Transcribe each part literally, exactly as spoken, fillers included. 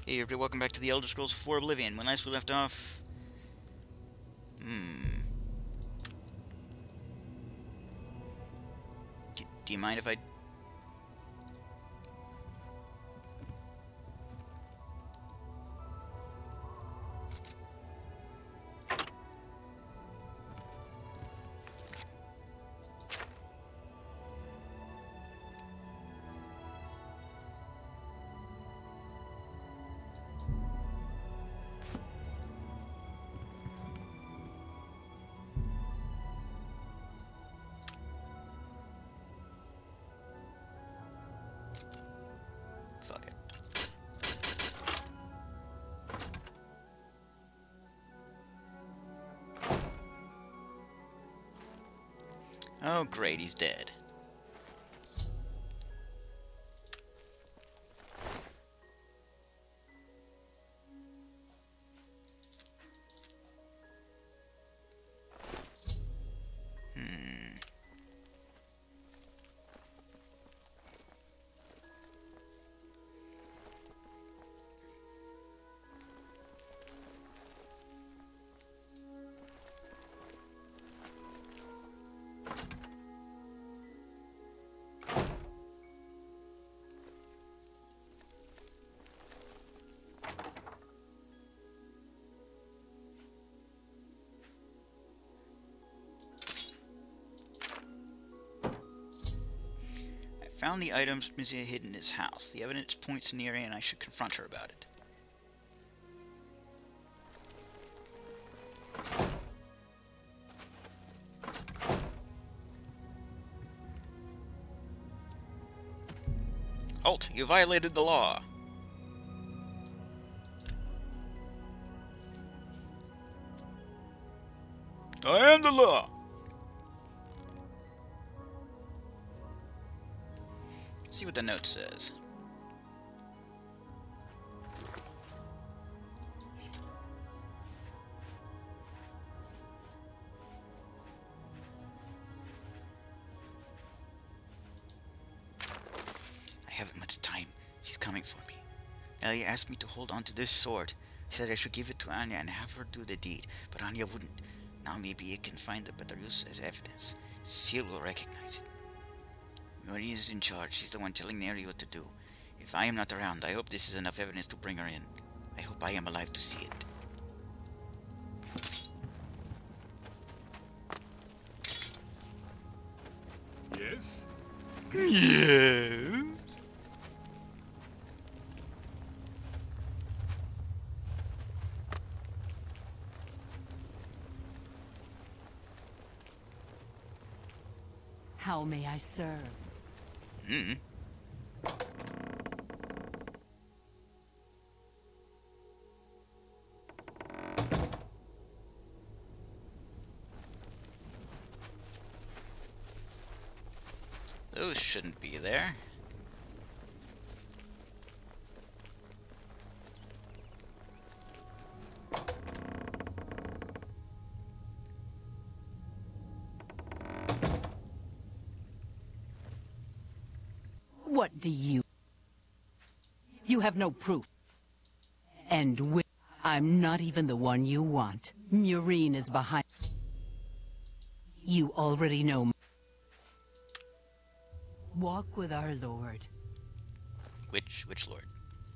Hey everybody, welcome back to the Elder Scrolls four Oblivion. When last we left off... Hmm... Do, do you mind if I... Fuck it. Oh great, he's dead. Hmm... Found the items Mizia hid in his house. The evidence points in the area and I should confront her about it. Halt! You violated the law! I am the law! See what the note says. I haven't much time. She's coming for me. Ellie asked me to hold on to this sword. She said I should give it to Anya and have her do the deed, but Anya wouldn't. Now maybe it can find a better use as evidence. Seal will recognize it. Marie is in charge. She's the one telling Mary what to do. If I am not around, I hope this is enough evidence to bring her in. I hope I am alive to see it. Yes? Yes. How may I serve? Hmm. Those shouldn't be there. What do you... You have no proof. And wi- I'm not even the one you want. Murine is behind... You already know... Walk with our Lord. Which, which lord?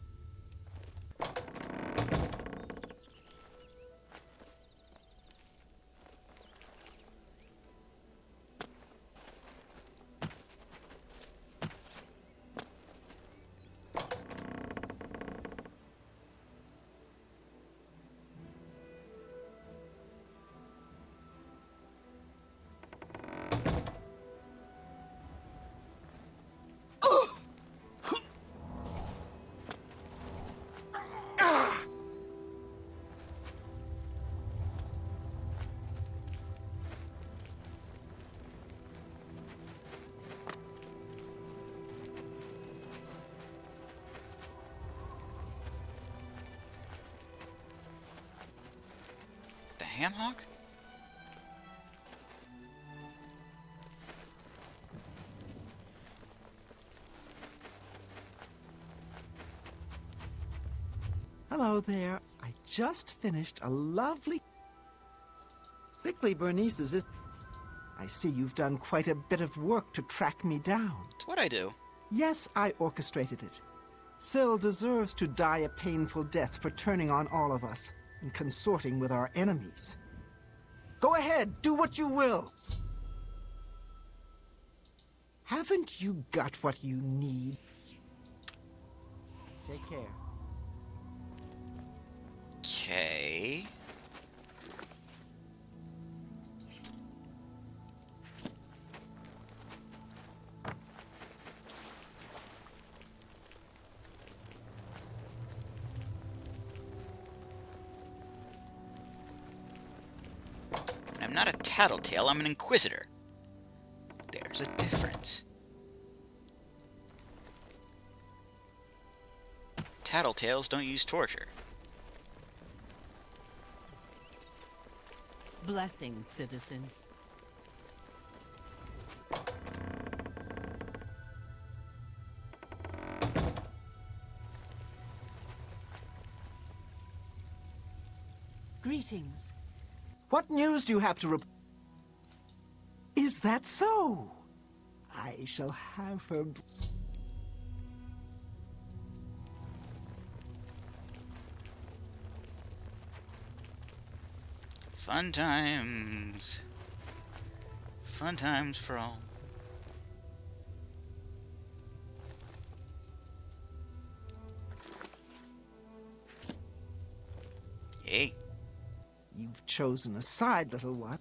Hamhawk? Hello there. I just finished a lovely... Sickly Bernice's is... I see you've done quite a bit of work to track me down. It's what I do. Yes, I orchestrated it. Syl deserves to die a painful death for turning on all of us and consorting with our enemies. Go ahead, do what you will. Haven't you got what you need? Take care. Okay. I'm not a tattletale, I'm an inquisitor. There's a difference. Tattletales don't use torture. Blessings, citizen. Greetings. What news do you have to report? Is that so? I shall have her... Fun times. Fun times for all. Hey. You've chosen a side, little one.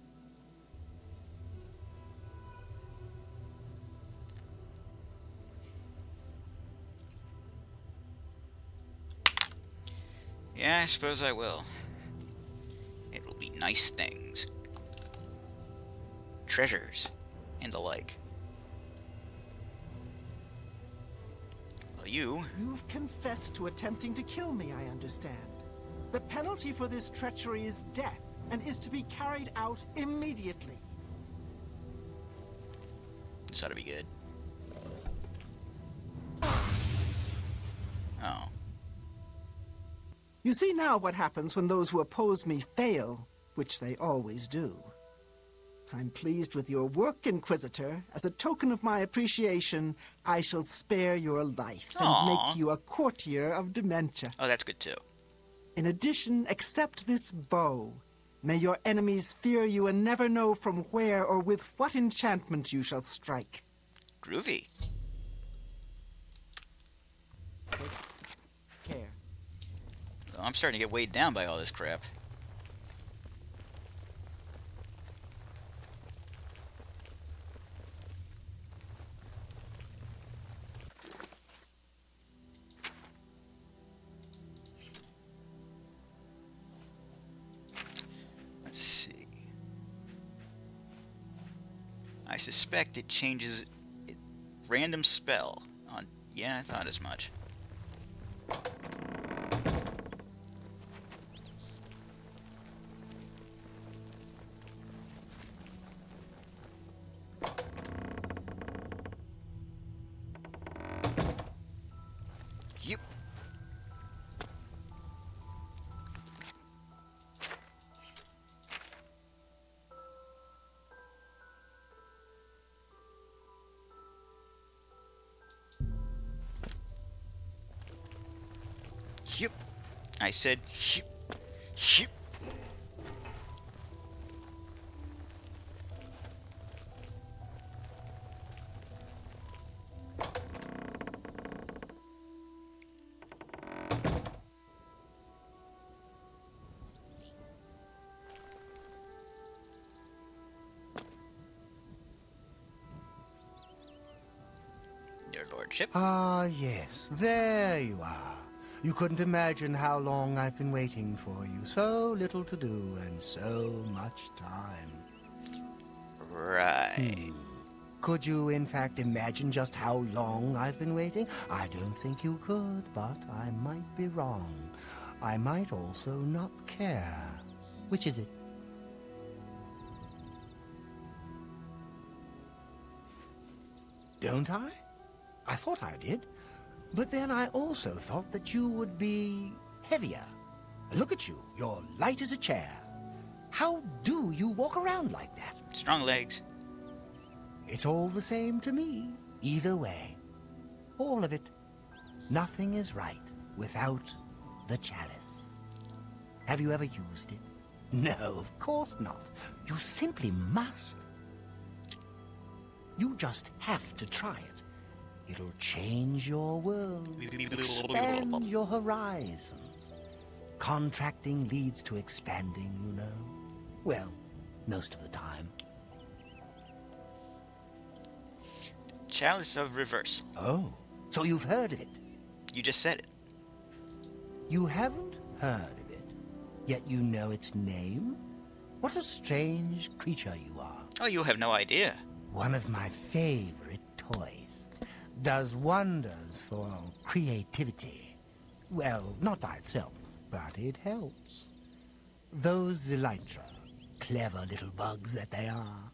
Yeah, I suppose I will. It will be nice things. Treasures, and the like. Well, you... You've confessed to attempting to kill me, I understand. The penalty for this treachery is death, and is to be carried out immediately. This ought to be good. Oh. You see now what happens when those who oppose me fail, which they always do. I'm pleased with your work, Inquisitor. As a token of my appreciation, I shall spare your life and Aww. make you a courtier of Dementia. Oh, that's good too. In addition, accept this bow. May your enemies fear you and never know from where or with what enchantment you shall strike. Groovy. Take care. Well, I'm starting to get weighed down by all this crap. Let's see. I suspect it changes it, random spell on... Yeah, I thought as much. Yep. Yep. I said yep. Yep. Your lordship. Ah, yes. There you are. You couldn't imagine how long I've been waiting for you. So little to do and so much time. Right. Could you, in fact, imagine just how long I've been waiting? I don't think you could, but I might be wrong. I might also not care. Which is it? Don't I? I thought I did. But then I also thought that you would be heavier. Look at you. You're light as a chair. How do you walk around like that? Strong legs. It's all the same to me, either way. All of it. Nothing is right without the chalice. Have you ever used it? No, of course not. You simply must. You just have to try it. It'll change your world, expand your horizons. Contracting leads to expanding, you know. Well, most of the time. Chalice of Reverse. Oh, so you've heard of it? You just said it. You haven't heard of it, yet you know its name? What a strange creature you are. Oh, you have no idea. One of my favorite toys. Does wonders for creativity. Well, not by itself, but it helps. Those elytra, clever little bugs that they are.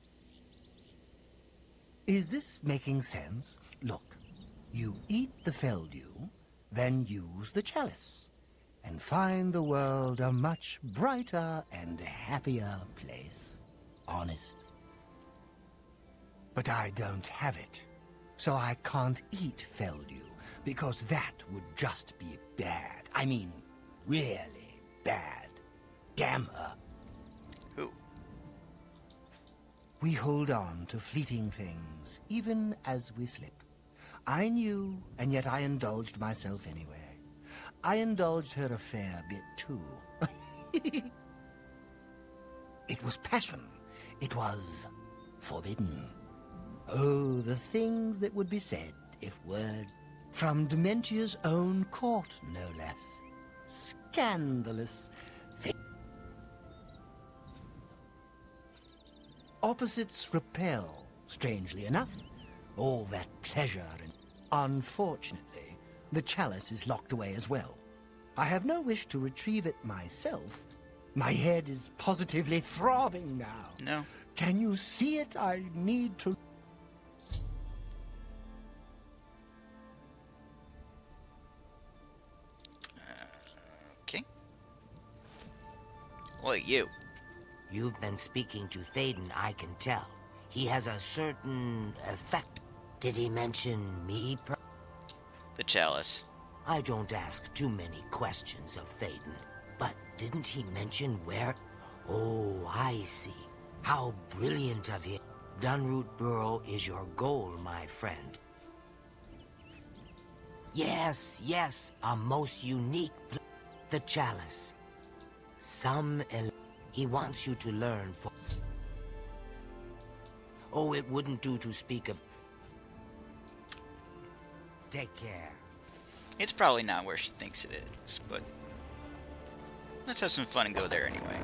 Is this making sense? Look, you eat the Feldew, then use the chalice, and find the world a much brighter and happier place. Honest. But I don't have it, so I can't eat Feldew, because that would just be bad. I mean, really bad. Damn her. Who? We hold on to fleeting things, even as we slip. I knew, and yet I indulged myself anyway. I indulged her a fair bit, too. It was passion. It was forbidden. Oh, the things that would be said if word from Dementia's own court, no less. Scandalous. Thi- Opposites repel, strangely enough. All that pleasure and... Unfortunately, the chalice is locked away as well. I have no wish to retrieve it myself. My head is positively throbbing now. No. Can you see it? I need to... Okay. Well, you. You've been speaking to Thaden, I can tell. He has a certain effect. Did he mention me? Per The chalice. I don't ask too many questions of Thaden, but didn't he mention where? Oh, I see. How brilliant of him. Dunroot Burrow is your goal, my friend. Yes, yes, a most unique pl the chalice. Some el he wants you to learn for... Oh, it wouldn't do to speak of... Take care. It's probably not where she thinks it is, but let's have some fun and go there anyway.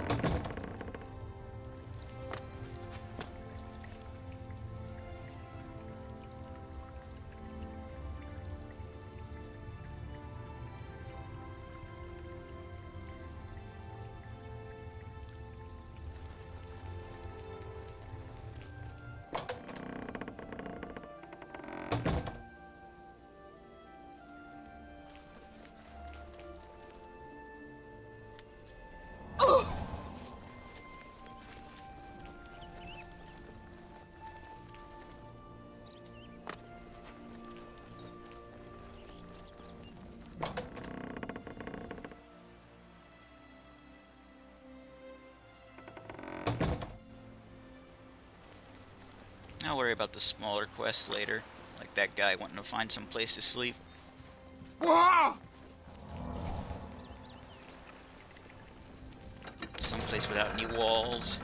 I'll worry about the smaller quests later, like that guy wanting to find some place to sleep. Some place without any walls.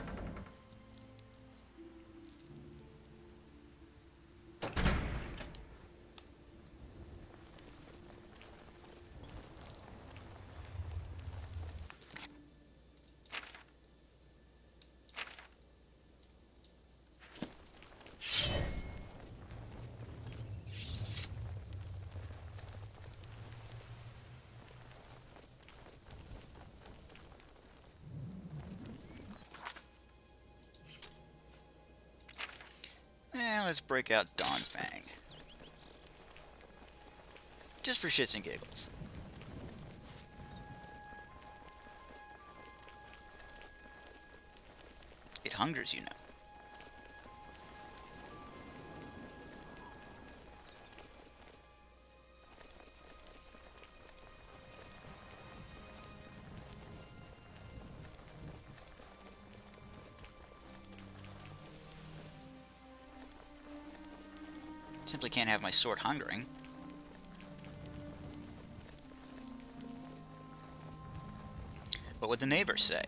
Eh, let's break out Dawnfang. Just for shits and giggles. It hungers, you know. Simply can't have my sword hungering. What would the neighbors say?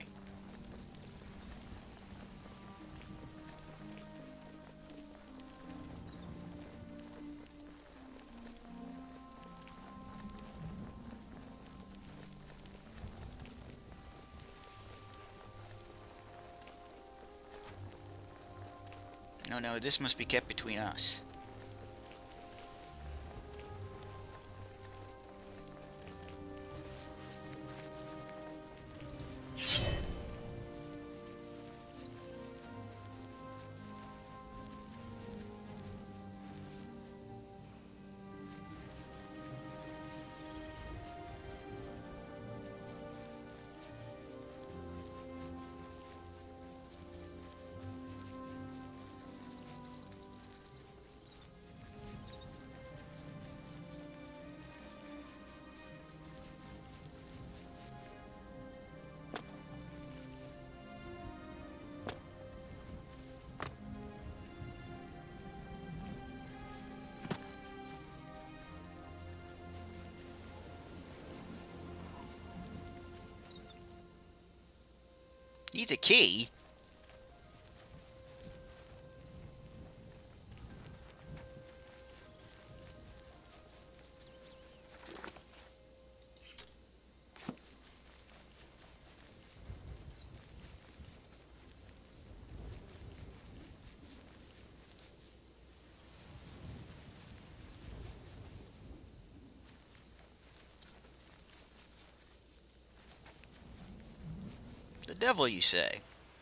No, no, this must be kept between us. Needs a key? The devil, you say?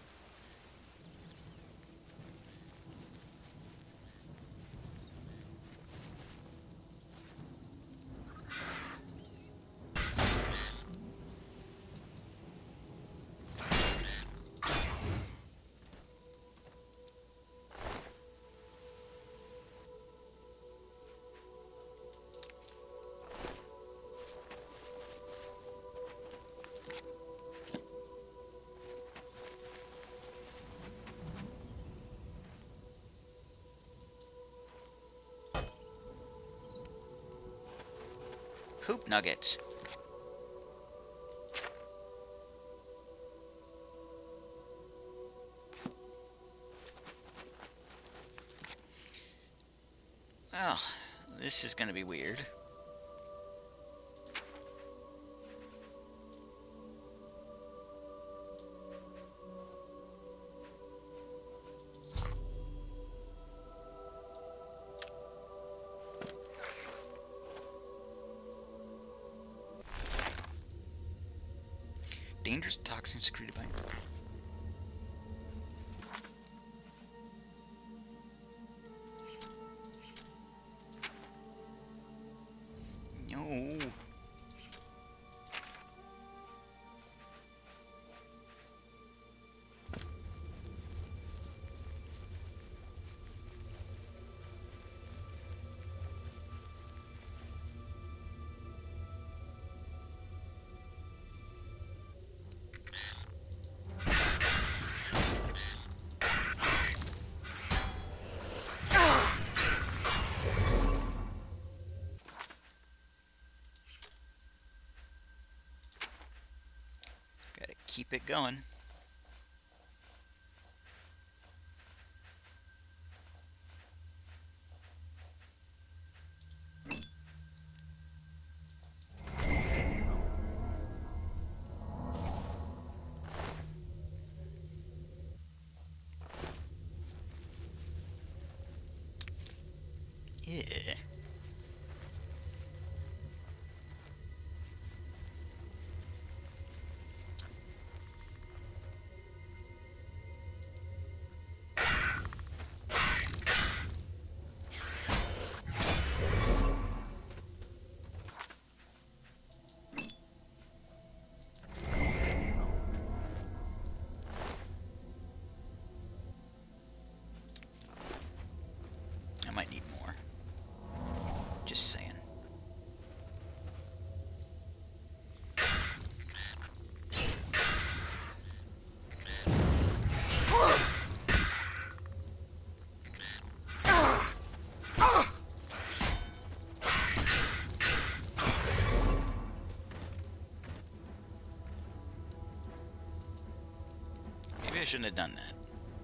Poop nuggets. Well, this is gonna be weird. Dangerous toxins secreted by... No. Gotta keep it going. Yeah. Maybe I shouldn't have done that.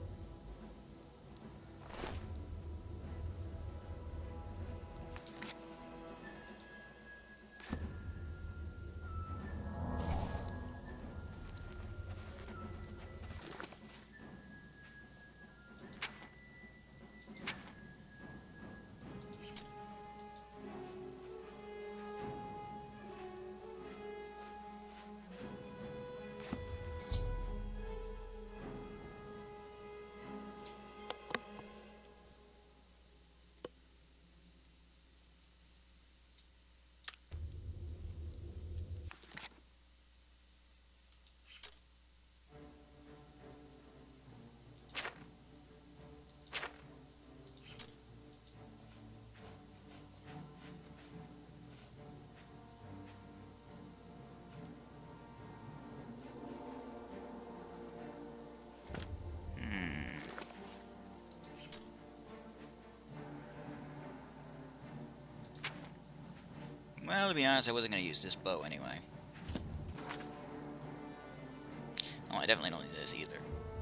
Well, to be honest, I wasn't going to use this bow anyway. Oh, I definitely don't need this either.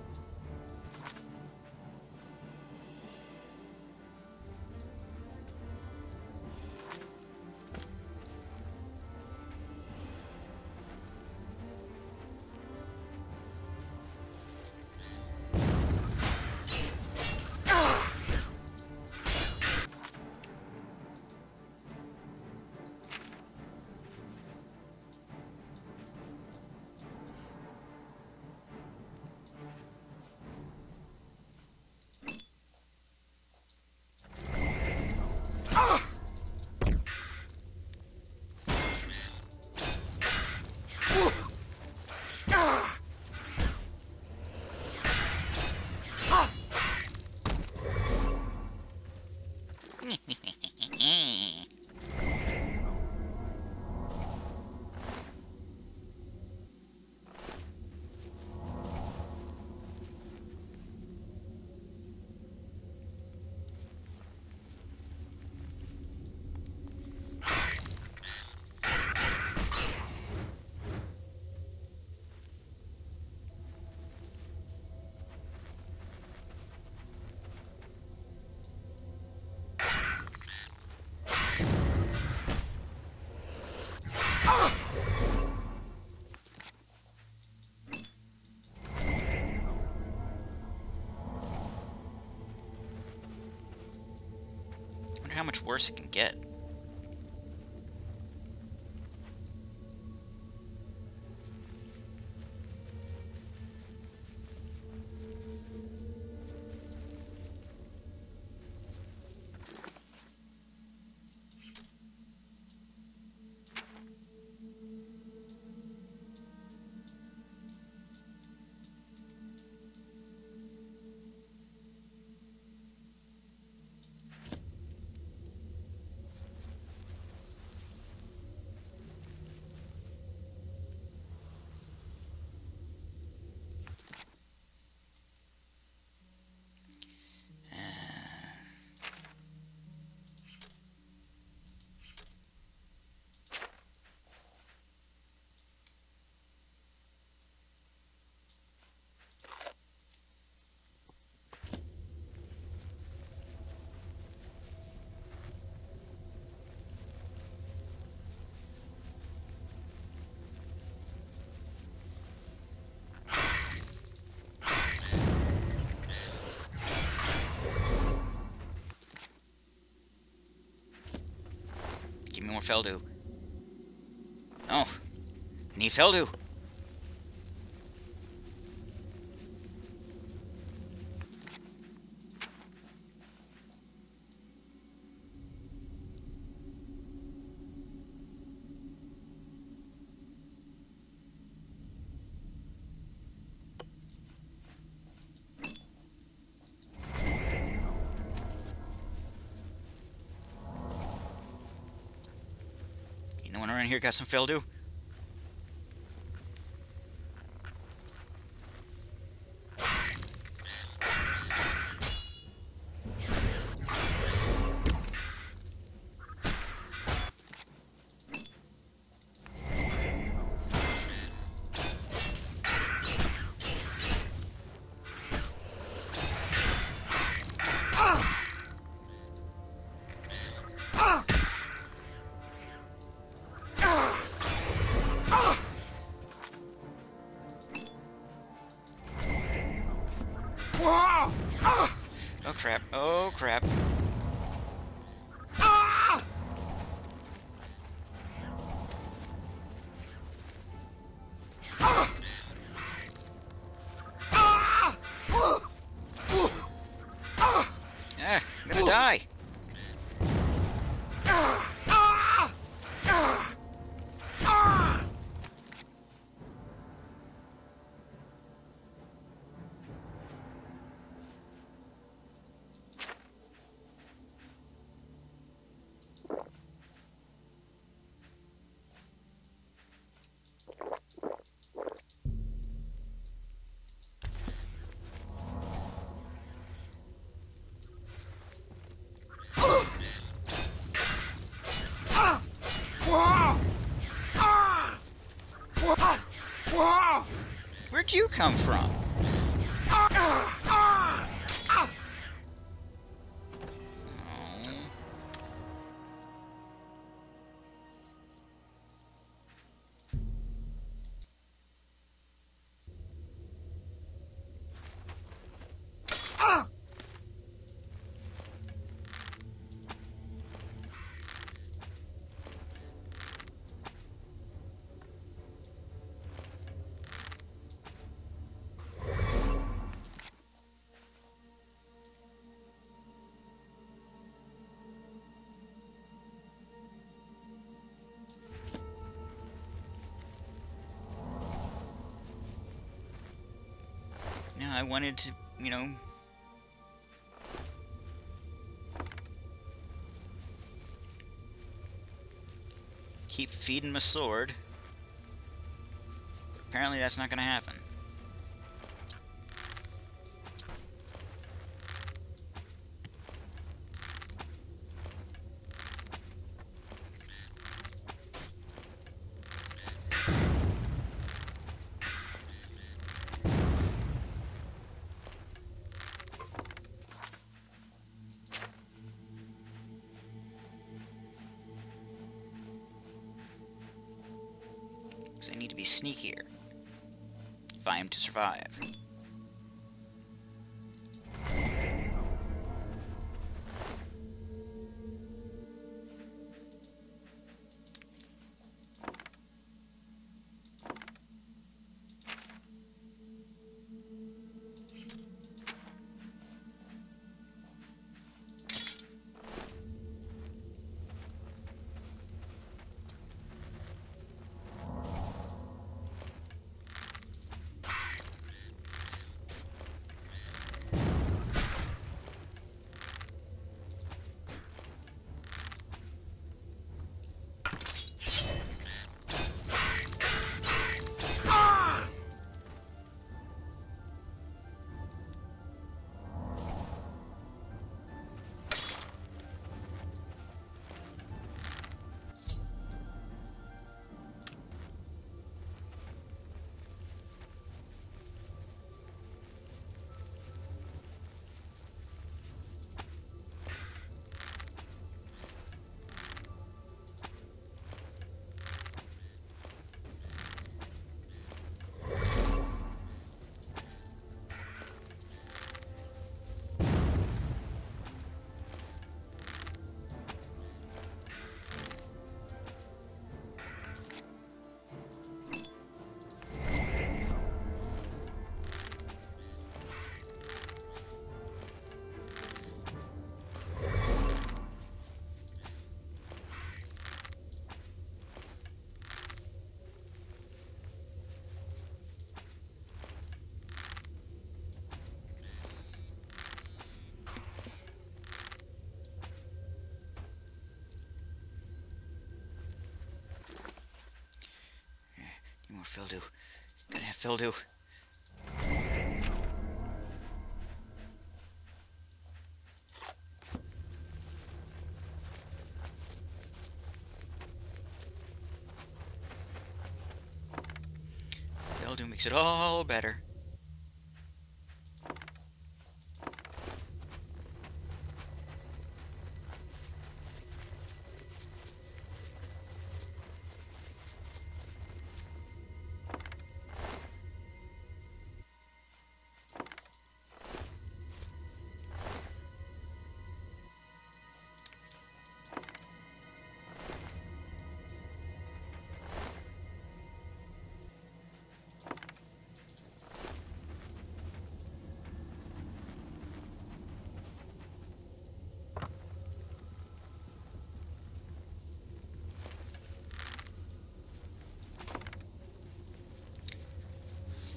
How much worse it can get. More Feldu. Oh, need Feldu. No one around here got some Feldu? crap. Oh crap. Ah, I'm gonna die. Where'd you come from? Oh. No, I wanted to, you know, keep feeding my sword. But apparently that's not going to happen. I need to be sneakier if I am to survive. Feldu. Gonna have Feldu. Feldu makes it all better.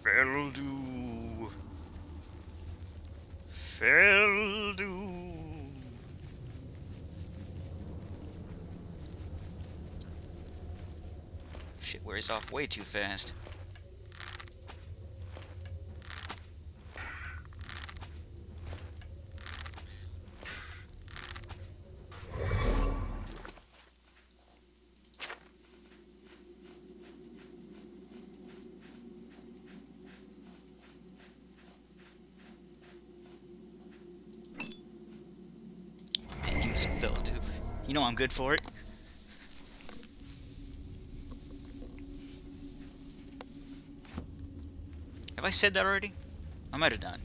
Feldu. Feldu. Shit wears off way too fast. Man, give me some Feldu. You know I'm good for it. Have I said that already? I might have done.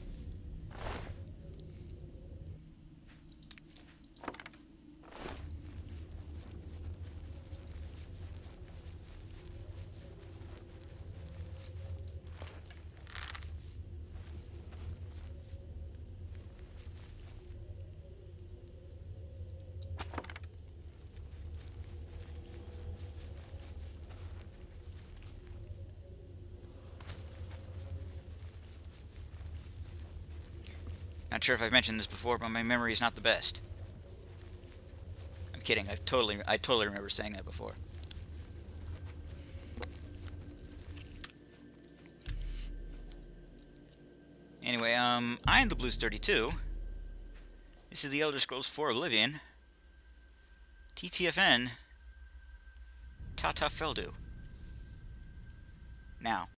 Not sure if I've mentioned this before, but my memory is not the best. I'm kidding. I totally, I totally remember saying that before. Anyway, um, I'm the Blues thirty-two. This is the Elder Scrolls four Oblivion. T T F N. Tata Feldu. Now.